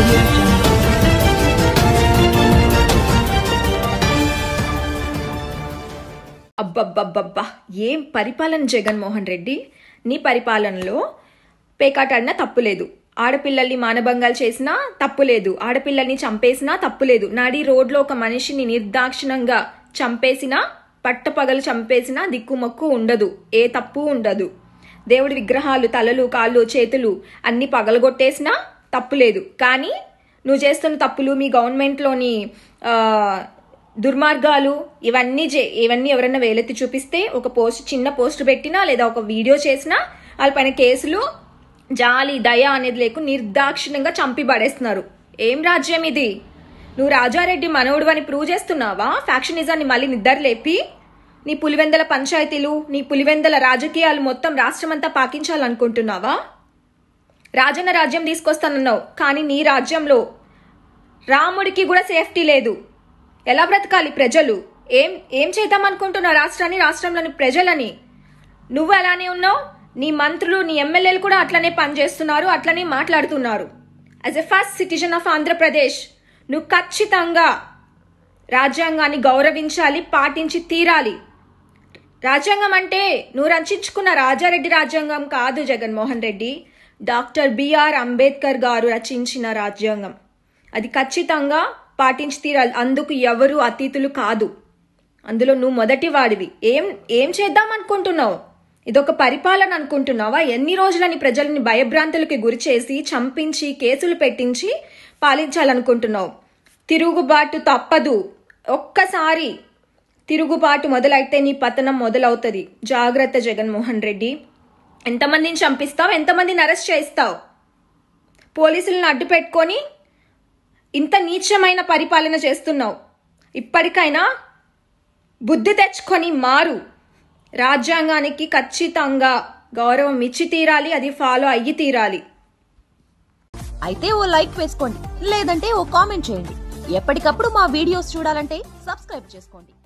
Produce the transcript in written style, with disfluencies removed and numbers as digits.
audio jungle. అబ్బబ్బబ్బబ్బా ఏం పరిపాలన జగన్మోహన్ రెడ్డి. నీ పరిపాలనలో పేకాటాడినా తప్పులేదు, ఆడపిల్లల్ని మానభంగాలు చేసినా తప్పులేదు, ఆడపిల్లల్ని చంపేసినా తప్పులేదు, నడి రోడ్లో ఒక మనిషిని నిర్దాక్షిణంగా చంపేసినా, పట్టపగలు చంపేసినా దిక్కుమొక్కు ఉండదు, ఏ తప్పు ఉండదు. దేవుడి విగ్రహాలు తలలు కాళ్ళు చేతులు అన్ని పగలగొట్టేసినా తప్పులేదు. కానీ నువ్వు చేస్తున్న తప్పులు, మీ గవర్నమెంట్లోని దుర్మార్గాలు ఇవన్నీ ఎవరైనా వేలెత్తి చూపిస్తే, ఒక చిన్న పోస్ట్ పెట్టినా లేదా ఒక వీడియో చేసినా వాళ్ళపైన కేసులు, జాలి దయ అనేది లేకుండా నిర్దాక్షిణ్యంగా చంపి పడేస్తున్నారు. ఏం రాజ్యం ఇది? నువ్వు రాజారెడ్డి మనవుడు అని ప్రూవ్ చేస్తున్నావా? ఫ్యాక్షనిజాన్ని మళ్ళీ నిద్రలేపి నీ పులివెందల పంచాయతీలు, నీ పులివెందల రాజకీయాలు మొత్తం రాష్ట్రమంతా పాకించాలనుకుంటున్నావా? రాజన్న రాజ్యం తీసుకొస్తానన్నావు, కానీ నీ రాజ్యంలో రాముడికి కూడా సేఫ్టీ లేదు. ఎలా బ్రతకాలి ప్రజలు? ఏం చేద్దామనుకుంటున్నావు రాష్ట్రాన్ని, రాష్ట్రంలోని ప్రజలని? నువ్వు అలానే ఉన్నావు, నీ మంత్రులు నీ ఎమ్మెల్యేలు కూడా అట్లనే పనిచేస్తున్నారు, అట్లనే మాట్లాడుతున్నారు. As a first citizen of Andhra Pradesh నువ్వు ఖచ్చితంగా రాజ్యాంగాన్ని గౌరవించాలి, పాటించి తీరాలి. రాజ్యాంగం అంటే నువ్వు రచించుకున్న రాజారెడ్డి రాజ్యాంగం కాదు జగన్మోహన్ రెడ్డి, డాక్టర్ బిఆర్ అంబేద్కర్ గారు రచించిన రాజ్యాంగం. అది ఖచ్చితంగా పాటించి తీరాలి. అందుకు ఎవరు అతీతులు కాదు, అందులో నువ్వు మొదటి వాడివి. ఏం చేద్దాం అనుకుంటున్నావు? ఇదొక పరిపాలన అనుకుంటున్నావా? ఎన్ని రోజులని ప్రజలని భయభ్రాంతులకి గురి చేసి, చంపించి, కేసులు పెట్టించి పాలించాలనుకుంటున్నావు? తిరుగుబాటు తప్పదు. ఒక్కసారి తిరుగుబాటు మొదలైతే నీ పతనం మొదలవుతుంది. జాగ్రత్త జగన్మోహన్ రెడ్డి. ఎంతమందిని చంపిస్తావు? ఎంతమందిని అరెస్ట్ చేస్తావు? పోలీసులను అడ్డు పెట్టుకొని ఇంత నీచమైన పరిపాలన చేస్తున్నావు. ఇప్పటికైనా బుద్ధి తెచ్చుకొని మారు. రాజ్యాంగానికి ఖచ్చితంగా గౌరవం ఇచ్చి తీరాలి, అది ఫాలో అయ్యి తీరాలి. అయితే ఓ లైక్ వేసుకోండి, లేదంటే ఓ కామెంట్ చేయండి. ఎప్పటికప్పుడు మా వీడియోస్ చూడాలంటే సబ్స్క్రైబ్ చేసుకోండి.